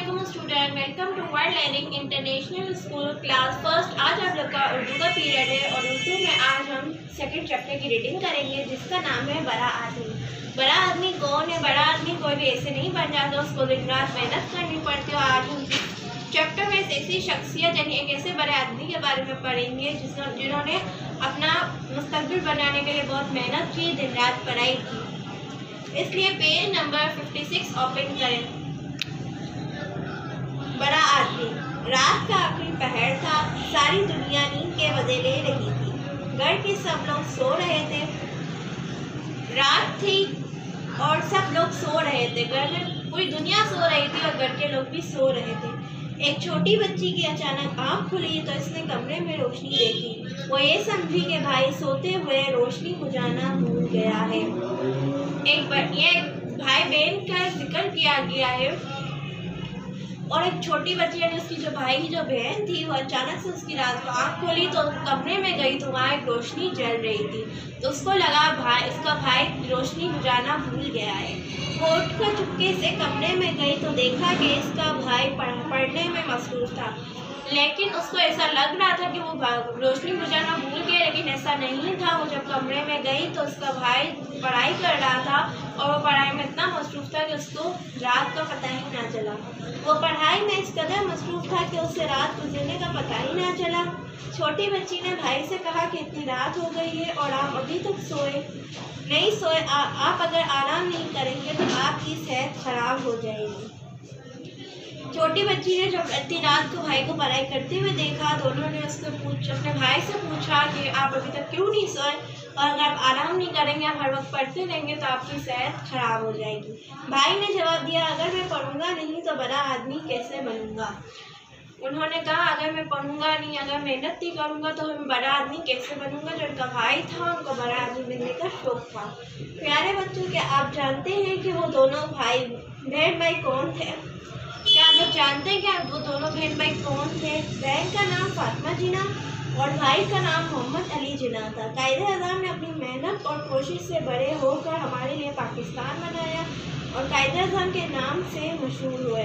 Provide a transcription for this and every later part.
अस्सलामुअलैकुम student, welcome to world learning international school class first. आज आप लोग का उर्दू का पीरियड है और उर्दू में आज हम सेकंड चैप्टर की रीडिंग करेंगे जिसका नाम है बड़ा आदमी। बड़ा आदमी कौन है? बड़ा आदमी कोई भी ऐसे नहीं बन जाता, उसको दिन रात मेहनत करनी पड़ती है। आज हम चैप्टर में ऐसी शख्सियत यानी एक ऐसे बड़े आदमी के बारे में पढ़ेंगे जिन्होंने अपना मुस्तकबिल बनाने के लिए बहुत मेहनत की, दिन रात पढ़ाई की। इसलिए पेज नंबर 56 ओपन करें। बड़ा आदमी। रात का आखिरी पहर था, सारी दुनिया नींद के मजे ले रही थी। घर के सब लोग सो रहे थे। रात थी और सब लोग सो रहे थे। घर में पूरी दुनिया सो रही थी और घर के लोग भी सो रहे थे। एक छोटी बच्ची की अचानक आँख खुली तो इसने कमरे में रोशनी देखी। वो ये समझी कि भाई सोते हुए रोशनी बुझाना भूल गया है। ये भाई बहन का जिक्र किया गया है। और एक छोटी बच्ची यानी उसकी जो भाई की जो बहन थी वो अचानक से उसकी रात को आँख खोली तो कमरे में गई तो वहाँ एक रोशनी जल रही थी। तो उसको लगा इसका भाई रोशनी बुझाना भूल गया है। वो उठकर चुपके से कमरे में गई तो देखा कि इसका भाई पढ़ने में मसरूफ था। लेकिन उसको ऐसा लग रहा था कि वो रोशनी बुझाना भूल गया, लेकिन ऐसा नहीं था। वो जब कमरे में गई तो उसका भाई पढ़ाई कर रहा था और वो पढ़ाई में इतना मसरूफ़ था कि उसको रात का पता ही ना चला। वो पढ़ाई में इस कदर मसरूफ़ था कि उसे रात गुजरने का पता ही ना चला। छोटी बच्ची ने भाई से कहा कि इतनी रात हो गई है और आप अभी तक नहीं सोए। आप अगर आराम नहीं करेंगे तो आपकी सेहत खराब हो जाएगी। छोटी बच्ची ने जब इतनी रात को भाई को पढ़ाई करते हुए देखा, दोनों ने अपने भाई से पूछा कि आप अभी तक क्यों नहीं सोए, और अगर आप आराम नहीं करेंगे, आप हर वक्त पढ़ते रहेंगे तो आपकी सेहत खराब हो जाएगी। भाई ने जवाब दिया, अगर मैं पढ़ूंगा नहीं तो बड़ा आदमी कैसे बनूंगा। उन्होंने कहा, अगर मैं पढ़ूंगा नहीं, अगर मेहनत नहीं करूंगा तो मैं बड़ा आदमी कैसे बनूंगा। जो उनका भाई था उनको बड़ा आदमी बनने का शौक था। प्यारे बच्चों, क्या आप जानते हैं कि वो दोनों बहन भाई कौन थे? क्या आप लोग जानते हैं कि वो दोनों बहन भाई कौन थे? बहन का नाम फातिमा जिना और भाई का नाम मोहम्मद अली जिना था। कायदे-ए-आज़म ने अपनी मेहनत और कोशिश से बड़े होकर हमारे लिए पाकिस्तान बनाया और कायदे-ए-आज़म के नाम से मशहूर हुए।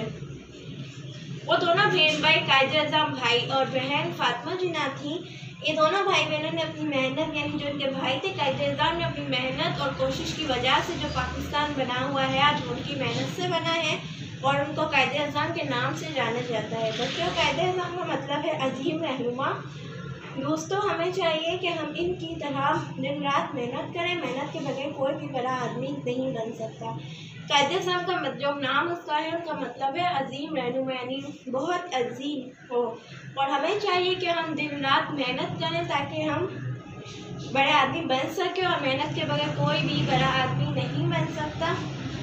वो दोनों बहन भाई कायदे-ए-आज़म भाई और बहन फातिमा जिना थी। ये दोनों भाई बहनों ने अपनी मेहनत यानी जो उनके भाई थे कायदे-ए-आज़म ने अपनी मेहनत और कोशिश की वजह से जो पाकिस्तान बना हुआ है आज उनकी मेहनत से बना है और उनको कायदे-ए-आज़म के नाम से जाना जाता है। बच्चों, कायदे-ए-आज़म का मतलब है अजीम रहनुमा। दोस्तों, हमें चाहिए कि हम इनकी तरह दिन रात मेहनत करें। मेहनत के बगैर कोई भी बड़ा आदमी नहीं बन सकता। कायदे-ए-आज़म का जो नाम उसका है उनका मतलब है अजीम रहनुमा यानी बहुत अजीम हो। और हमें चाहिए कि हम दिन रात मेहनत करें ताकि हम बड़े आदमी बन सकें और मेहनत के बगैर कोई भी बड़ा आदमी नहीं बन सकता।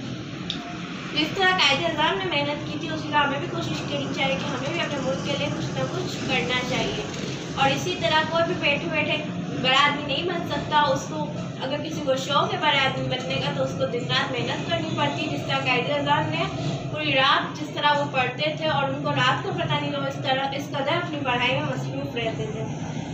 जिस तरह कायदे-ए-आज़म ने मेहनत की थी उसी तरह हमें भी कोशिश करनी चाहिए कि हमें भी अपने मुल्क के लिए कुछ ना कुछ करना चाहिए। और इसी तरह कोई भी बैठे बैठे बड़ा आदमी नहीं बन सकता। उसको अगर किसी को शौक है बड़े आदमी बनने का तो उसको दिन रात मेहनत करनी पड़ती है। जिस तरह कायदे-ए-आज़म ने पूरी रात जिस तरह वो पढ़ते थे और उनको रात का पता नहीं लगा, इस कदर अपनी पढ़ाई में मसरूफ़ रहते थे।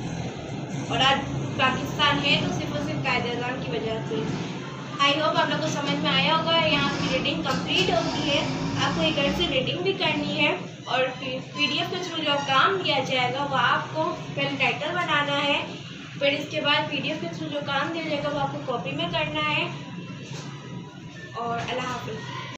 और आज पाकिस्तान है तो सिर्फ और सिर्फ कायदे-ए-आज़म की वजह से। आई होप आप लोग को समझ में आया होगा। यहाँ की रीडिंग कंप्लीट होती है, आपको एक घर से रीडिंग भी करनी है और PDF के थ्रू जो काम दिया जाएगा वो आपको पहले टाइटल बनाना है, फिर इसके बाद PDF के थ्रू जो काम दिया जाएगा वो आपको कॉपी में करना है। और अल्लाह हाफ़िज़।